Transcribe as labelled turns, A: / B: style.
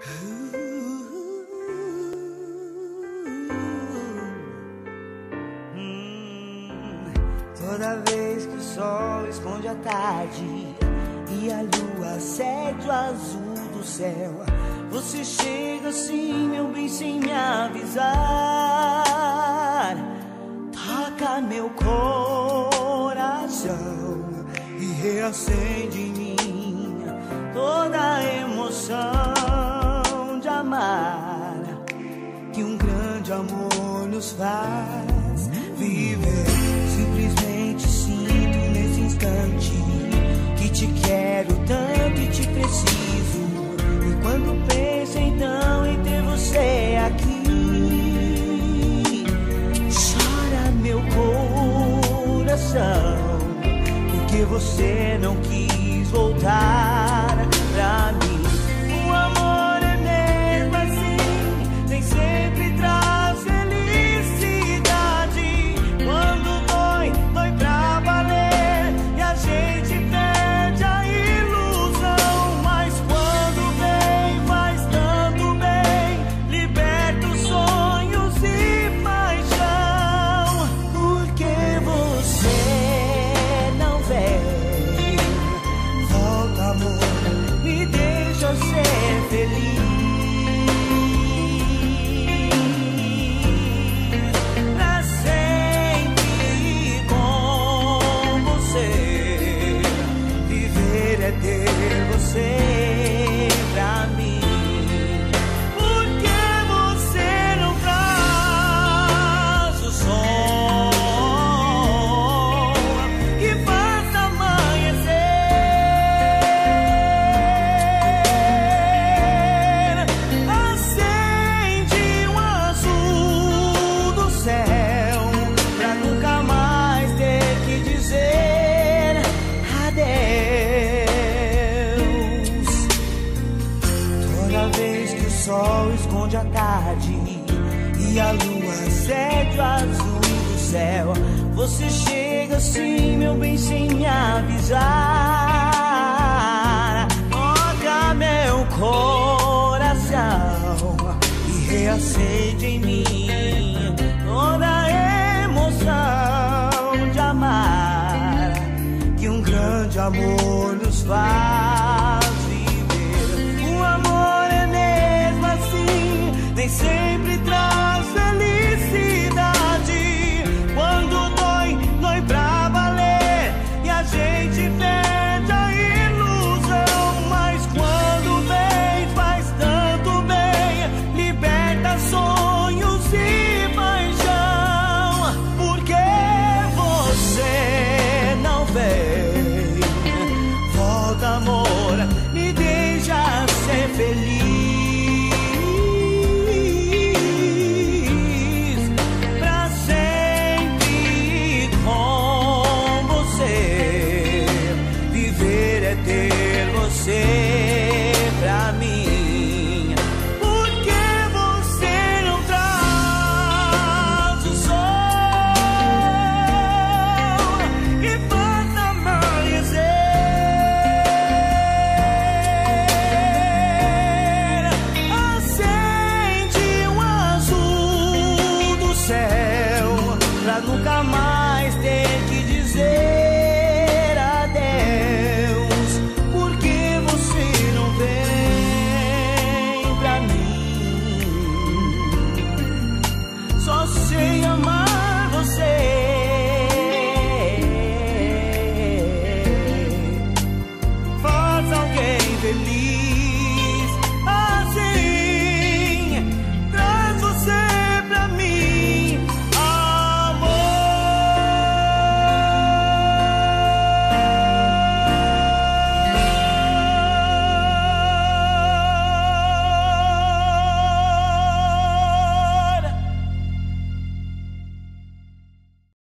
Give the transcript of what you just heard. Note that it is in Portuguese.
A: Toda vez que o sol esconde a tarde e a lua cede o azul do céu, você chega assim, meu bem, sem me avisar. Toca meu coração e reacende em mim toda a emoção de amar, que um grande amor nos faz viver. Simplesmente sinto nesse instante que te quero tanto e te preciso. E quando penso então em ter você aqui, chora meu coração, porque você não quis voltar pra mim. O amor é mesmo assim, nem sempre traz felicidade. Quando dói, dói pra valer, e a gente perde a ilusão. Mas quando vem, faz tanto bem, liberta os sonhos e paixão. Porque você não vem, volta amor, me deixa ser feliz. Pra sempre com você, viver é ter você pra mim. Porque você não traz o sol que faz amanhecer, acende o azul do céu pra nunca mais ter que dizer adeus. Toda vez que o sol esconde a tarde e a lua cede o azul do céu, você chega assim, meu bem, sem me avisar. Toca meu coração e reacende em mim toda a emoção de amar, que um grande amor nos faz viver. O amor é mesmo assim, nem sempre traz felicidade. Quando dói, dói pra valer, e a gente perde a ilusão. Mas quando vem, faz tanto bem, liberta sonhos e paixão. Porque você não vem, volta amor, me deixa ser feliz. Pra sempre com você, viver é ter você.